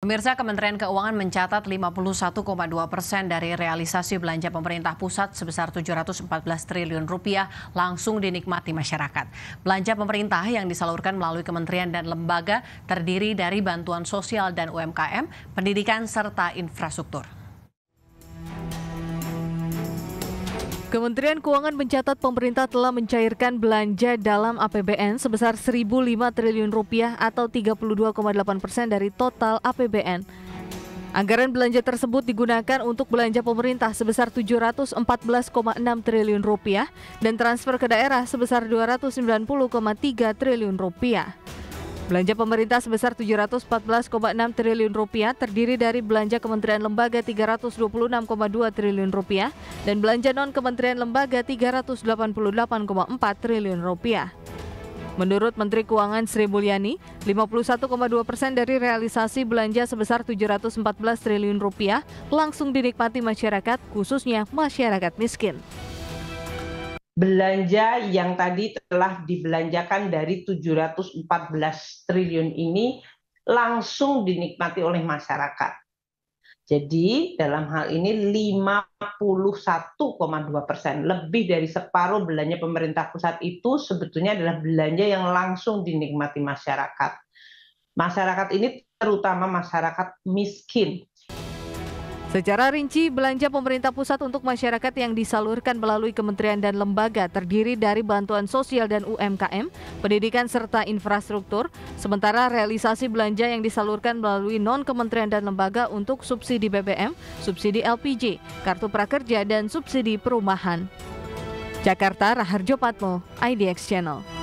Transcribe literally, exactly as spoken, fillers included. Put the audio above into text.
Pemirsa, Kementerian Keuangan mencatat lima puluh satu koma dua persen dari realisasi belanja pemerintah pusat sebesar tujuh ratus empat belas triliun rupiah langsung dinikmati masyarakat. Belanja pemerintah yang disalurkan melalui kementerian dan lembaga terdiri dari bantuan sosial dan U M K M, pendidikan, serta infrastruktur. Kementerian Keuangan mencatat pemerintah telah mencairkan belanja dalam A P B N sebesar seribu lima triliun rupiah atau tiga puluh dua koma delapan persen dari total A P B N. Anggaran belanja tersebut digunakan untuk belanja pemerintah sebesar tujuh ratus empat belas koma enam triliun rupiah dan transfer ke daerah sebesar dua ratus sembilan puluh koma tiga triliun rupiah. Belanja pemerintah sebesar tujuh ratus empat belas koma enam triliun rupiah terdiri dari belanja kementerian lembaga tiga ratus dua puluh enam koma dua triliun rupiah dan belanja non-kementerian lembaga tiga ratus delapan puluh delapan koma empat triliun rupiah. Menurut Menteri Keuangan Sri Mulyani, lima puluh satu koma dua persen dari realisasi belanja sebesar tujuh ratus empat belas triliun rupiah langsung dinikmati masyarakat, khususnya masyarakat miskin. Belanja yang tadi telah dibelanjakan dari tujuh ratus empat belas triliun ini langsung dinikmati oleh masyarakat. Jadi dalam hal ini lima puluh satu koma dua persen, lebih dari separuh belanja pemerintah pusat itu sebetulnya adalah belanja yang langsung dinikmati masyarakat. Masyarakat ini terutama masyarakat miskin. Secara rinci, belanja pemerintah pusat untuk masyarakat yang disalurkan melalui kementerian dan lembaga terdiri dari bantuan sosial dan U M K M, pendidikan serta infrastruktur, sementara realisasi belanja yang disalurkan melalui non-kementerian dan lembaga untuk subsidi B B M, subsidi L P G, kartu prakerja, dan subsidi perumahan. Jakarta, Raharjo Patmo, I D X Channel.